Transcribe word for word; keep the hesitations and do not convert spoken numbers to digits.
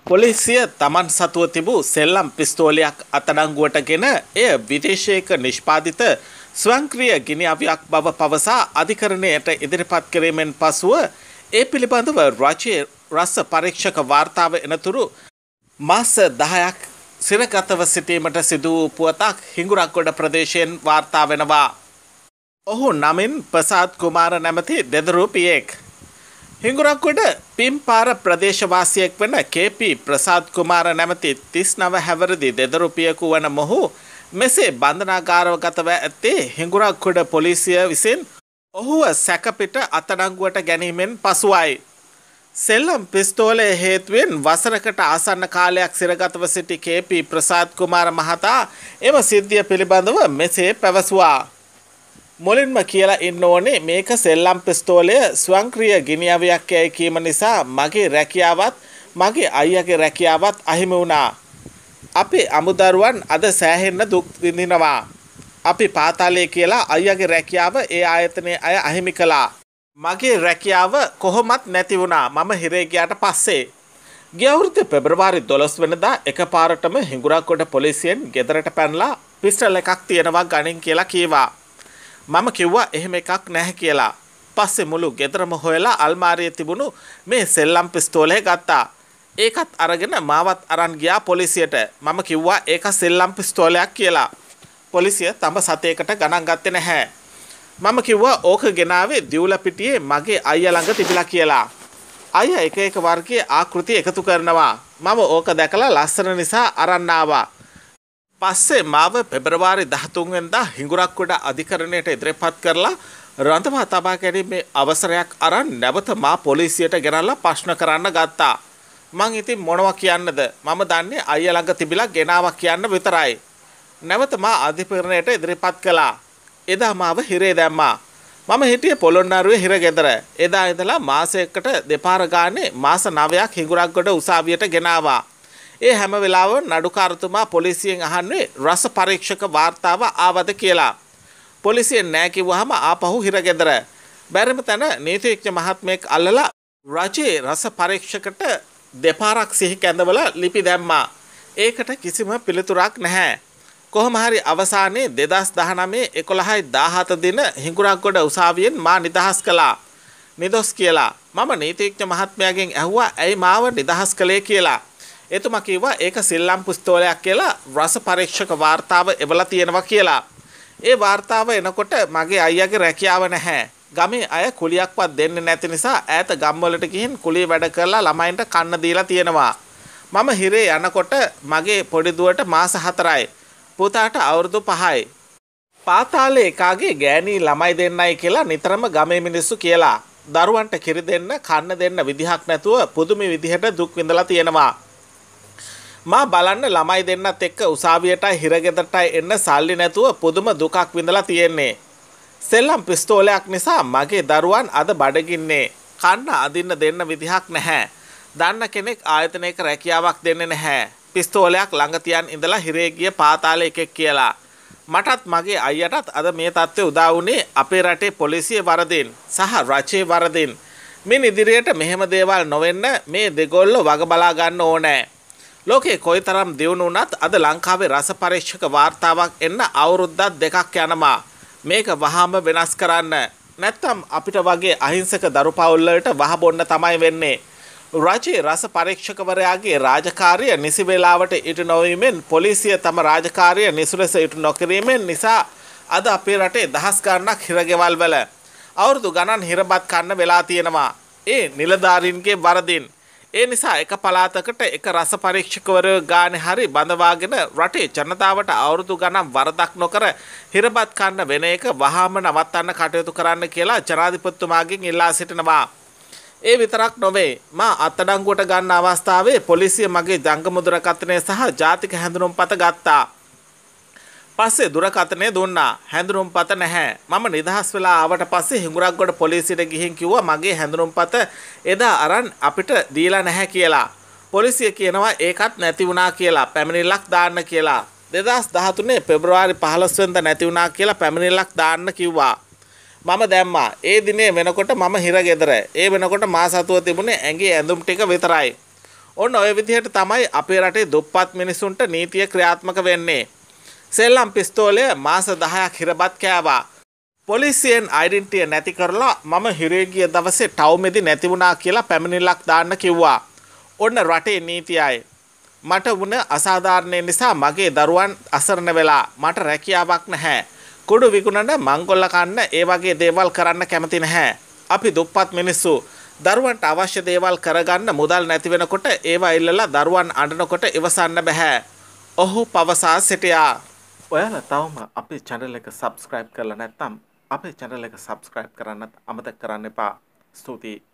පොලිසිය තමන් සතුව තිබූ සෙල්ලම් පිස්තෝලයක් අත්අඩංගුවටගෙන එය විදේශයක නිෂ්පාදිත ස්වයංක්‍රීය ගිනි අවියක් බව පවසා අධිකරණයට ඉදිරිපත් කිරීමෙන් පසුව ඒ පිළිබඳව රජයේ රස පරීක්ෂක වාර්තාව එනතුරු මාස දහයක් සිරගතව සිටීමට සිදු වූ පුවතක් හිඟුරක්ගොඩ ප්‍රදේශයෙන් වාර්තා වෙනවා. ඔහු නමින් ප්‍රසාද් කුමාර නැමැති දෙදරුපියෙක්. හිඟුරක්ගොඩ පිම්පාර ප්‍රදේශවාසියෙක් වන කේ.පී. ප්‍රසාද් කුමාර නැමැති තිස් නව හැවිරිදි දෙදරුපියෙකු වන මොහු මෙසේ බන්ධනාගාරගතව ඇත්තේ හිඟුරක්ගොඩ පොලිසිය විසින් ඔහුව සැකපිට අත්අඩංගුවට ගැනීමෙන් පසුවයි. සෙල්ලම් පිස්තෝලය හේතුවෙන් වසරකට ආසන්න කාලයක් සිරගතව සිටි කේ.පී. ප්‍රසාද් කුමාර මහතා එම සිද්ධිය පිළිබඳව මෙසේ පැවසුවා. මුලින්ම කියලා ඉන්න ඕනේ මේක සෙල්ලම් පිස්තෝලය ස්වයංක්‍රීය ගිනි අවියක් යයි කීම නිසා මගේ රැකියාවත් මගේ අයියාගේ රැකියාවත් අහිමි වුණා. අපි අමුදරුවන් අද සෑහෙන්න දුක් විඳිනවා. අපි පාතාලයේ කියලා අයියාගේ රැකියාව ඒ ආයතනයේ අය අහිමි කළා. මගේ රැකියාව කොහොමත් නැති වුණා මම හිරේ ගියාට පස්සේ. ගිය අවුරුදු පෙබරවාරි දොළොස් වෙනිදා එකපාරටම හිඟුරක්ගොඩ පොලිසියෙන් ගෙදරට පැනලා පිස්ටල් එකක් තියෙනවා ගනින් කියලා කීවා. මම කිව්වා එහෙම එකක් නැහැ කියලා. පස්සේ මුළු ගෙදරම හොයලා අල්මාරියේ තිබුණු මේ සෙල්ලම් පිස්තෝලය ගත්තා. ඒකත් අරගෙන මාවත් අරන් ගියා පොලිසියට. මම කිව්වා ඒක සෙල්ලම් පිස්තෝලයක් කියලා. පොලිසිය තම සතේකට ගණන් ගත්තේ නැහැ. මම කිව්වා ඕක ගෙනාවේ දිවුලපිටියේ මගේ අයියා ළඟ තිබිලා කියලා. අයියා එක එක වර්ගයේ ආකෘති එකතු කරනවා. මම ඕක දැකලා ලස්සන නිසා අරන් ආවා. පස්සේ මාව පෙබරවාරි දහතුන් වෙනිදා හිඟුරක්ගොඩ අධිකරණයට ඉදිරිපත් කරලා රඳවා තබා ගැනීමේ අවසරයක් අරන් නැවත මා පොලිසියට ගෙනල්ලා ප්‍රශ්න කරන්න ගත්තා. මං ඉතින් මොනවා කියන්නද? මම දන්නේ අයියා ළඟ තිබිලා ගෙනාවා කියන්න විතරයි. නැවත මා අධිකරණයට ඉදිරිපත් කළා. එදා මාව හිරේ දැම්මා. මම හිටියේ පොළොන්නරුවේ හිරගෙදර. එදා ඉඳලා මාසයකට දෙපාර ගානේ මාස නවයක් හිඟුරක්ගොඩ උසාවියට ගෙනාවා. ඒ හැම වෙලාවෙම නඩුකාරතුමා පොලිසියෙන් අහන්නේ රස පරීක්ෂක වාර්තාව ආවද කියලා. පොලිසියෙන් නෑ කිව්වහම ආපහු හිරගෙදර. බැරිම තැන නීතිඥ මහත්මයෙක් අල්ලලා රජයේ රස පරීක්ෂකට දෙපාරක් සිහි කැඳවලා ලිපි දැම්මා. ඒකට කිසිම පිළිතුරක් නැහැ. කොහොම හරි අවසානයේ දෙදහස් දහනවය එකොළහයි දාහත දින හිඟුරක්ගොඩ උසාවියෙන් මා නිදහස් කළා. නිදොස් කියලා. මම නීතිඥ මහත්මයාගෙන් ඇහුවා ඇයි මාව නිදහස් කළේ කියලා. එතුමා කිව්වා ඒක සෙල්ලම් පිස්තෝලයක් කියලා රස පරීක්ෂක වාර්තාව එවලා තියෙනවා කියලා. ඒ වාර්තාව එනකොට මගේ අයියාගේ රැකියාව නැහැ. ගමේ අය කුලියක්වත් දෙන්නේ නැති නිසා ඈත ගම්වලට ගිහින් කුලිය වැඩ කරලා ළමයින්ට කන්න දීලා තියෙනවා. මම හිරේ යනකොට මගේ පොඩි දුවට මාස හතරයි. පුතාට අවුරුදු පහයි. පාතාලේ එකාගේ ගෑණී ළමයි දෙන්නයි කියලා නිතරම ගමේ මිනිස්සු කියලා. දරුවන්ට කිරි දෙන්න කන්න දෙන්න විදිහක් නැතුව පුදුම විදිහට දුක් විඳලා තියෙනවා. මා බලන්න ළමයි දෙන්නත් එක්ක උසාවියටයි හිරගෙදරටයි එන්න සල්ලි නැතුව පුදුම දුකක් විඳලා තියෙන්නේ. සෙල්ලම් පිස්තෝලයක් නිසා මගේ දරුවන් අද බඩගින්නේ. කන්න අදින්න දෙන්න විදිහක් නැහැ. දන්න කෙනෙක් ආයතනයක රැකියාවක් දෙන්නේ නැහැ. පිස්තෝලයක් ළඟ තියන් ඉඳලා හිරේ ගිය පාතාලේ එකෙක් කියලා. මටත් මගේ අයියටත් අද මේ තත්ත්වය උදා වුණේ අපේ රටේ පොලිසිය වරදින් සහ රජයේ වරදින්. මින් ඉදිරියට මෙහෙම දේවල් නොවෙන්න මේ දෙගොල්ලෝ වග බලා ගන්න ඕනේ. ලෝකේ කොයිතරම් දියුණු වුණත් අද ලංකාවේ රස පරීක්ෂක වාර්තාවක් එන්න අවුරුද්දක් දෙකක් යනවා. මේක වහාම වෙනස් කරන්න. නැත්තම් අපිට වගේ අහිංසක දරු පවුල් වලට වහ බොන්න තමයි වෙන්නේ. රජයේ රස පරීක්ෂකවරයාගේ රාජකාරිය නිසි වේලාවට ඉටු නොවීමෙන් පොලිසිය තම රාජකාරිය නිසි ලෙස ඉටු නොකිරීමෙන් නිසා අද අපේ රටේ දහස් ගණනක් හිරගෙවල් වල අවුරුදු ගණන් හිරබත් කන්න වෙලා තියෙනවා. ඒ නිලධාරීන්ගේ වරදින්. ඒ නිසා එක පළාතකට එක රස පරීක්ෂකවරයෝ ගානේ හරි බඳවාගෙන රටේ ජනතාවට අවුරුදු ගණන් වරදක් නොකර හිරබත් කන්න වෙන එක වහාම නවත්තන්න කටයුතු කරන්න කියලා ජනාධිපතිතුමාගෙන් ඉල්ලා සිටිනවා. ඒ විතරක් නොවේ මා අත්අඩංගුවට ගන්න අවස්ථාවේ පොලිසිය මගේ ජංගම දුරකථනය සහ ජාතික හැඳුනුම්පත ගත්තා. පස්සේ දුරකථනය දුන්නා. හැඳුනුම්පත නැහැ. මම නිදහස් වෙලා ආවට පස්සේ හිඟුරක්ගොඩ පොලිසියට ගිහින් කිව්වා මගේ හැඳුනුම්පත එදා අරන් අපිට දීලා නැහැ කියලා. පොලිසිය කියනවා ඒකත් නැති වුණා කියලා. පැමිණිල්ලක් දාන්න කියලා. දෙදහස් දහතුනේ පෙබරවාරි පහළොස් වෙනිදා නැති වුණා කියලා පැමිණිල්ලක් දාන්න කිව්වා. මම දැම්මා. ඒ දිනේ වෙනකොට මම හිරගෙදර. ඒ වෙනකොට මා සතුව තිබුණේ ඇඟේ ඇඳුම් ටික විතරයි. ඔන්න ඔය විදිහට තමයි අපේ රටේ දුප්පත් මිනිසුන්ට නීතිය ක්‍රියාත්මක වෙන්නේ. සෙල්ලම් පිස්තෝලය මාස දහයක් හිරබත් කෑවා. පොලිසියෙන් අයිඩෙන්ටිටිය නැති කරලා මම හිරේ ගිය දවසේ ටවුමෙදි නැති වුණා කියලා පැමිණිල්ලක් දාන්න කිව්වා. ඔන්න රටේ නීතියයි. මට වුණ අසාධාරණය නිසා මගේ දරුවන් අසරණ වෙලා මට රැකියාවක් නැහැ. කුඩු විකුණන මංගොල්ල කන්න ඒ වගේ දේවල් කරන්න කැමති නැහැ. අපි දුප්පත් මිනිස්සු දරුවන්ට අවශ්‍ය දේවල් කරගන්න මුදල් නැති වෙනකොට ඒවා ඉල්ලලා දරුවන් අඬනකොට ඉවසන්න බෑ. ඔහු පවසා සිටියා. ඔයාලා තවම අපේ channel එක subscribe කරලා නැත්නම් අපේ channel එක subscribe කරන්නත් අමතක කරන්න එපා. ස්තුතියි.